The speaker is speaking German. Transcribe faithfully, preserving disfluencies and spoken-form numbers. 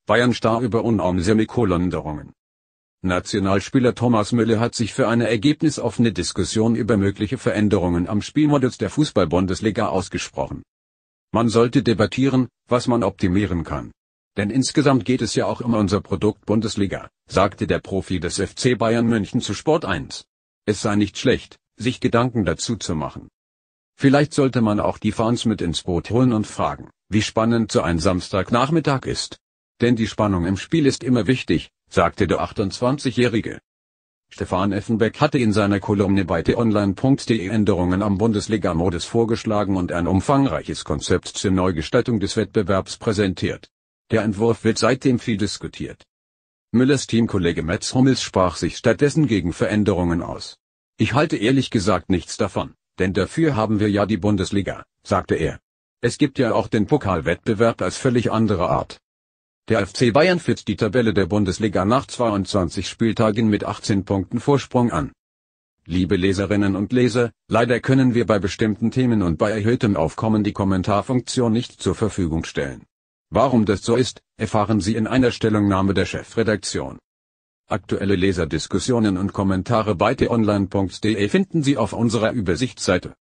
Bayern-Star über Unraum-Semikolonierungen. Nationalspieler Thomas Müller hat sich für eine ergebnisoffene Diskussion über mögliche Veränderungen am Spielmodus der Fußball-Bundesliga ausgesprochen. Man sollte debattieren, was man optimieren kann. Denn insgesamt geht es ja auch um unser Produkt Bundesliga, sagte der Profi des F C Bayern München zu Sport eins. Es sei nicht schlecht, sich Gedanken dazu zu machen. Vielleicht sollte man auch die Fans mit ins Boot holen und fragen, wie spannend so ein Samstagnachmittag ist. Denn die Spannung im Spiel ist immer wichtig, sagte der achtundzwanzigjährige. Stefan Effenberg hatte in seiner Kolumne bei t online punkt de Änderungen am Bundesliga-Modus vorgeschlagen und ein umfangreiches Konzept zur Neugestaltung des Wettbewerbs präsentiert. Der Entwurf wird seitdem viel diskutiert. Müllers Teamkollege Mats Hummels sprach sich stattdessen gegen Veränderungen aus. Ich halte ehrlich gesagt nichts davon, denn dafür haben wir ja die Bundesliga, sagte er. Es gibt ja auch den Pokalwettbewerb als völlig andere Art. Der F C Bayern führt die Tabelle der Bundesliga nach zweiundzwanzig Spieltagen mit achtzehn Punkten Vorsprung an. Liebe Leserinnen und Leser, leider können wir bei bestimmten Themen und bei erhöhtem Aufkommen die Kommentarfunktion nicht zur Verfügung stellen. Warum das so ist, erfahren Sie in einer Stellungnahme der Chefredaktion. Aktuelle Leserdiskussionen und Kommentare bei t online punkt de finden Sie auf unserer Übersichtsseite.